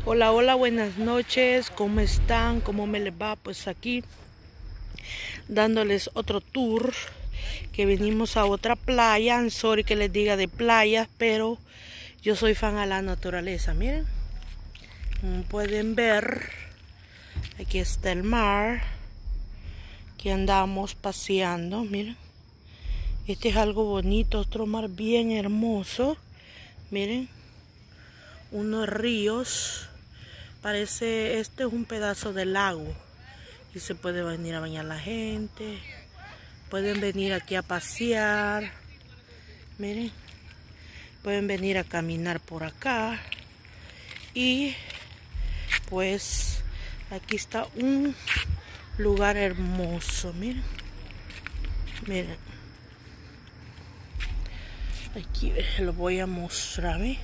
Hola, hola, buenas noches, ¿cómo están? ¿Cómo me les va? Pues aquí dándoles otro tour, que venimos a otra playa. Sorry que les diga de playas, pero yo soy fan a la naturaleza. Miren, como pueden ver, aquí está el mar, aquí andamos paseando. Miren, este es algo bonito, otro mar bien hermoso. Miren, unos ríos. Parece, este es un pedazo de lago y se puede venir a bañar la gente. Pueden venir aquí a pasear. Miren, pueden venir a caminar por acá. Y pues aquí está un lugar hermoso. Miren, miren. Aquí lo voy a mostrar. ¿Ve?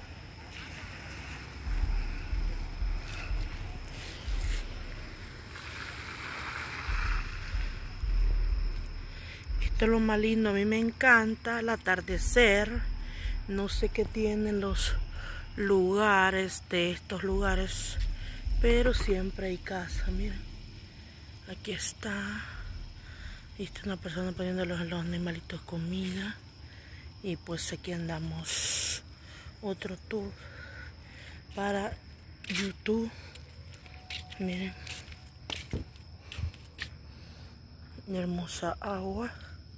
Esto es lo más lindo, a mí me encanta el atardecer. No sé qué tienen los lugares de estos lugares, pero siempre hay casa. Miren, aquí está. Y está una persona poniéndole a los animalitos comida. Y pues aquí andamos. Otro tour para YouTube. Miren, hermosa agua.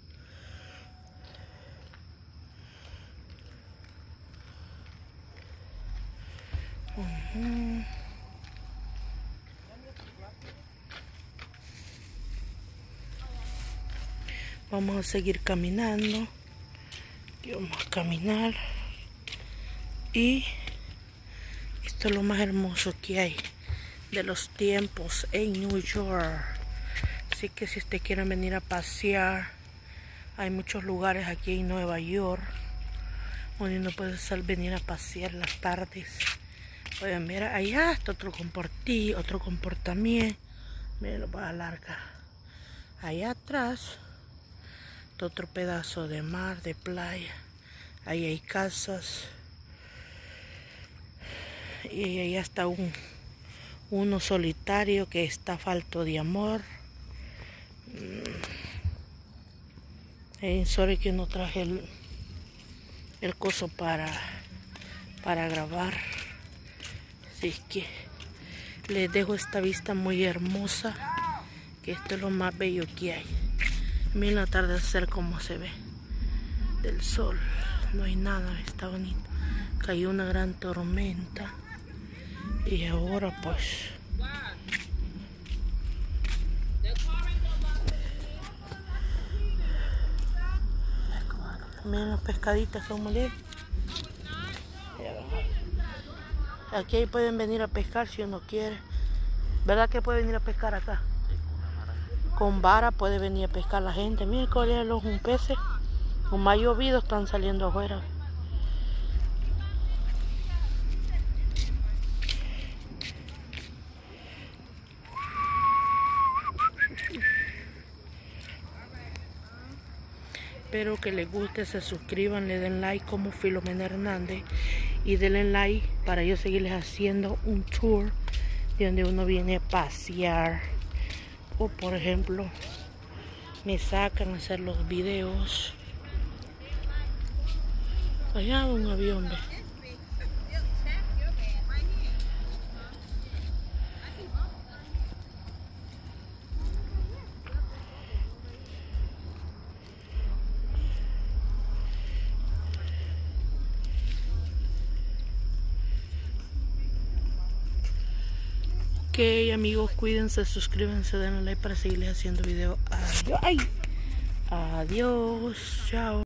Vamos a seguir caminando. Aquí vamos a caminar. Y esto es lo más hermoso que hay de los tiempos en New York. Así que si ustedes quieren venir a pasear, hay muchos lugares aquí en Nueva York donde uno puede venir a pasear las tardes. Pueden ver allá está otro comportí, otro comportamiento. Miren, lo va a larga. Allá atrás está otro pedazo de mar, de playa. Ahí hay casas. Y allá está uno solitario que está falto de amor. Sorry que no traje el coso para grabar. Así que les dejo esta vista muy hermosa, que esto es lo más bello que hay. Miren el atardecer como se ve del sol. No hay nada, está bonito. Cayó una gran tormenta y ahora pues miren los pescaditos como le. Aquí pueden venir a pescar si uno quiere. ¿Verdad que puede venir a pescar acá? Con vara puede venir a pescar la gente. Miren cuáles los peces. Como ha llovido están saliendo afuera. Espero que les guste, se suscriban, le den like como Filomena Hernández y denle like para yo seguirles haciendo un tour de donde uno viene a pasear. O por ejemplo, me sacan a hacer los videos. Allá un avión, ¿ve? Ok, amigos, cuídense, suscríbanse, denle like para seguirles haciendo videos. Adiós. Adiós, chao.